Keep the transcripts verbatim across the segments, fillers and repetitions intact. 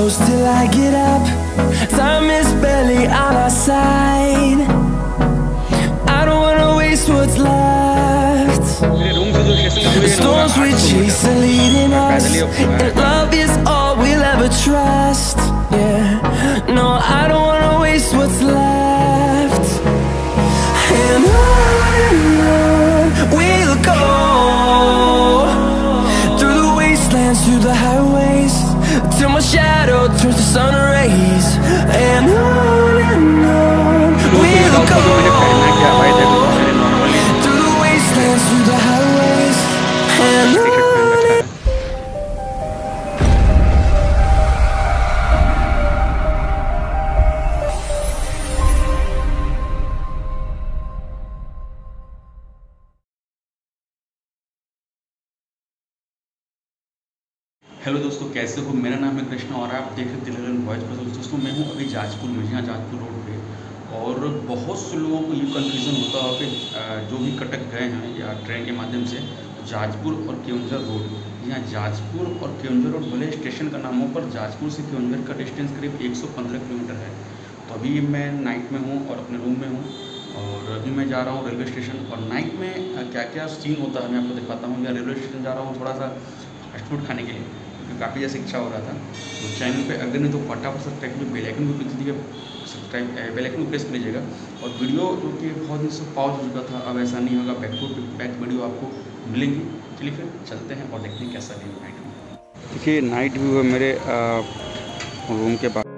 close till I get up. Time is barely on our side. I don't wanna waste what's left. The storms we chase are leading us, and love is all we'll ever trust. Yeah, no, I don't wanna waste what's left. And on and on we'll go, through the wastelands, through the highways, till my shadow turns to sun rays. And on and on we'll go, through the wastelands, through the highways, and on. Hello दोस्तों, कैसे हो? मेरा नाम है कृष्णा और आप देख रहे दिलरन वॉइस पर। दोस्तों मैं हूं अभी जाजपुर में, यहाँ जाजपुर रोड पे। और बहुत से लोगों को ये कन्फ्यूज़न होता है कि जो भी कटक गए हैं या ट्रेन के माध्यम से जाजपुर और केवंझर रोड, यहाँ जाजपुर और केवंझर रोड भले स्टेशन का नाम हो, पर जाजपुर से केवंझर का डिस्टेंस करीब एक सौ पंद्रह किलोमीटर है। तो अभी मैं नाइट में हूँ और अपने रूम में हूँ, और अभी मैं जा रहा हूँ रेलवे स्टेशन। और नाइट में क्या क्या सीन होता है मैं आपको दिखाता हूँ। या रेलवे स्टेशन जा रहा हूँ थोड़ा सा फास्ट फूड खाने के लिए, काफ़ी जैसे इच्छा हो रहा था। तो चैनल पे अगर नहीं तो फटाफट सब्सक्राइब करिए, बेल आइकन को प्रेस कीजिएगा, सब्सक्राइब बेल आइकन को प्रेस कर लीजिएगा। और वीडियो जो कि बहुत दिन से पॉज हो चुका था, अब ऐसा नहीं होगा, बैक टू बैक वीडियो आपको मिलेंगी। चलिए फिर चलते हैं और देखते हैं कैसा व्यू नाइट में। देखिए नाइट व्यू है मेरे रूम के पास।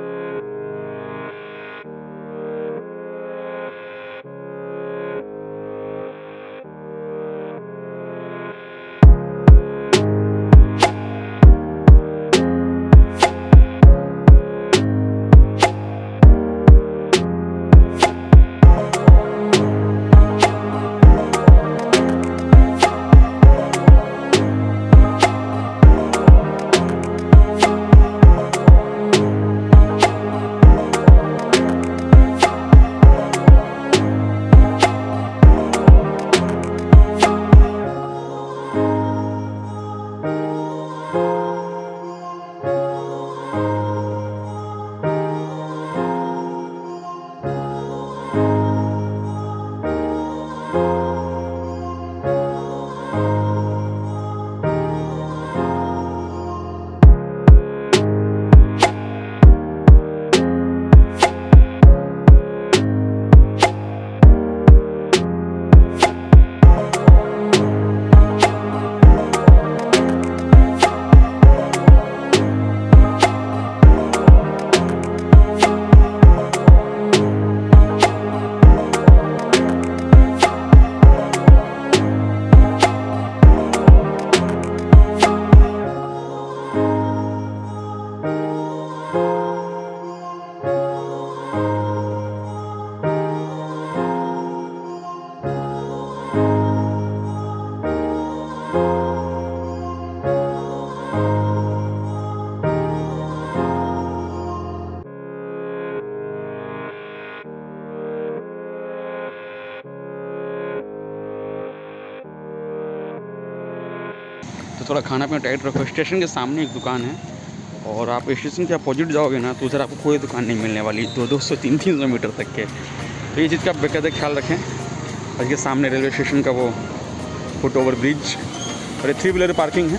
तो थोड़ा खाना पीना टाइट रखो। स्टेशन के सामने एक दुकान है, और आप स्टेशन के अपोजिट जाओगे ना तो उधर आपको कोई दुकान नहीं मिलने वाली, दो दो सौ तीन तीन सौ मीटर तक के। तो ये चीज़ का आप बेकायदे ख्याल रखें। और ये सामने रेलवे स्टेशन का वो फुट ओवर ब्रिज, और ये थ्री व्हीलर पार्किंग है।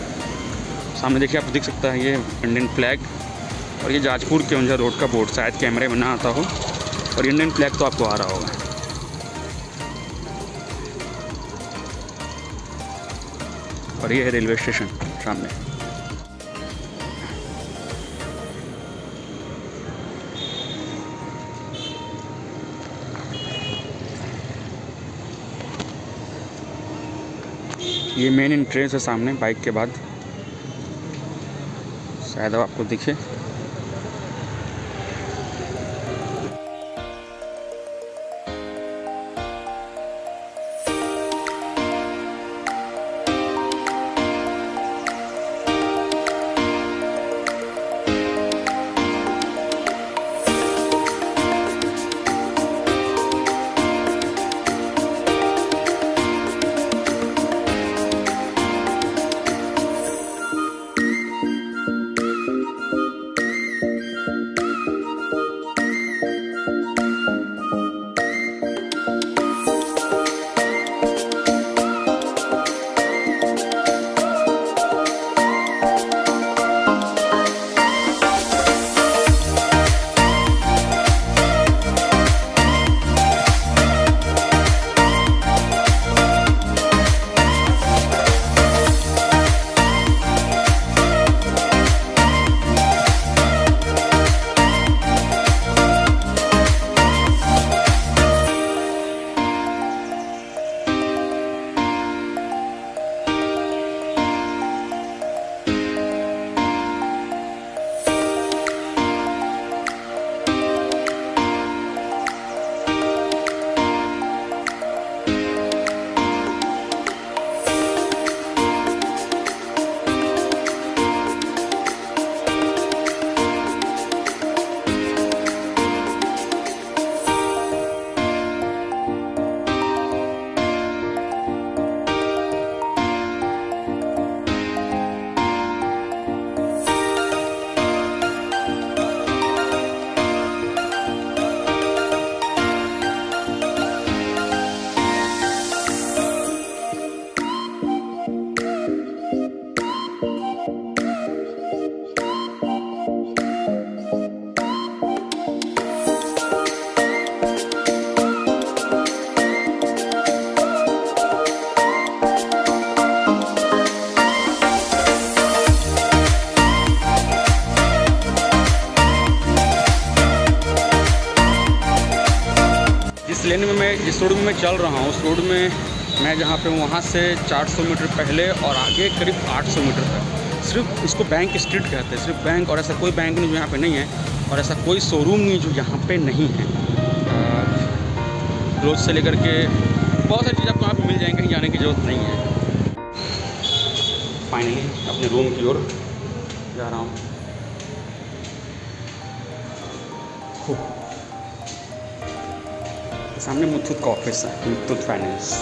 सामने देखिए आपको दिख सकता है ये इंडियन फ्लैग, और ये जाजपुर केवंझर रोड का बोर्ड, शायद कैमरे में ना आता हो, और इंडियन फ्लैग तो आपको आ रहा होगा। और ये है रेलवे स्टेशन सामने। ये मेन एंट्रेंस है सामने बाइक के बाद, शायद अब आपको दिखे। जिस लेन में मैं जिस रोड में मैं चल रहा हूँ उस रोड में मैं जहाँ पे वहाँ से चार सौ मीटर पहले और आगे करीब आठ सौ मीटर तक सिर्फ इसको बैंक स्ट्रीट कहते हैं, सिर्फ बैंक। और ऐसा कोई बैंक नहीं जो यहाँ पे नहीं है, और ऐसा कोई शोरूम नहीं जो यहाँ पे नहीं है। क्लोथ से लेकर के बहुत सारी चीज़ आपको यहाँ पे मिल जाएंगे, कहीं जाने की ज़रूरत नहीं है। फाइनली अपने रूम की ओर जा रहा हूँ। सामने मुथूट का ऑफिस है, मुथूट फाइनेंस।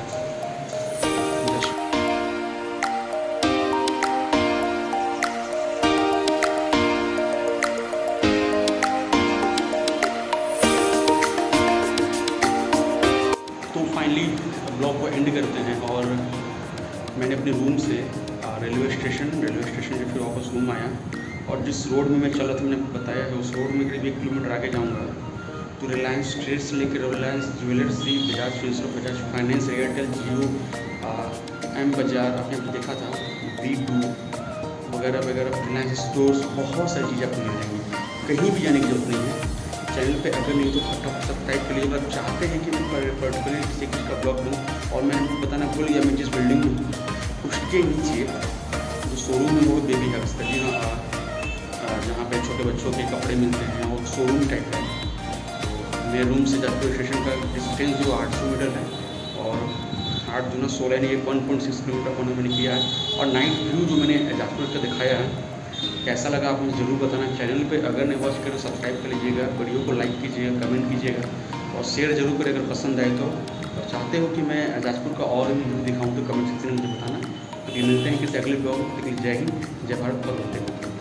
तो फाइनली ब्लॉग को एंड करते हैं, और मैंने अपने रूम से रेलवे स्टेशन रेलवे स्टेशन से फिर वापस रूम आया, और जिस रोड में मैं चल रहा था मैंने बताया है, उस रोड में करीब एक किलोमीटर आगे जाऊंगा तो रिलायंस ट्रेड से लेकर Reliance jewellers, Bajaj Finserv, Bajaj finance, Airtel, Jio, M Bazaar, आपने देखा था, वी टू वगैरह वगैरह, रिलायंस स्टोर्स, बहुत सारी चीज़ें आपको मिल जाएंगी। कहीं भी जाने की जरूरत नहीं है। चैनल पे अगर नहीं तो फटाफट सब्सक्राइब कर लीजिए। अगर चाहते हैं कि मैं पर्टिकुलर किसी चीज़ का ब्लॉग दूँ, और मैंने बताना भूल गया, मैं जिस बिल्डिंग में उसके नीचे जो शोरूम है वो बेबी हब्स था, जी हाँ, जहाँ पे छोटे बच्चों के कपड़े मिलते हैं, और शोरूम टाइप है। तो मेरे रूम से जाजपुर स्टेशन का डिस्टेंस जो आठ सौ मीटर है, और आठ दूना सोलह ने एक वन पॉइंट सिक्स किलोमीटर का मैंने किया है। और नाइट व्यू जो मैंने जाजपुर का दिखाया है, कैसा लगा आप मुझे ज़रूर बताना। चैनल पे अगर नहीं वॉच करें सब्सक्राइब कर लीजिएगा, वीडियो को लाइक कीजिएगा, कमेंट कीजिएगा, और शेयर जरूर करें अगर पसंद आए तो। और चाहते हो कि मैं जाजपुर का और भी दिखाऊँ तो कमेंट सेक्शन में मुझे बताना। तो मिलते हैं किसी अगले ब्लॉग में। जय हिंद, जय भारत, और होते हैं।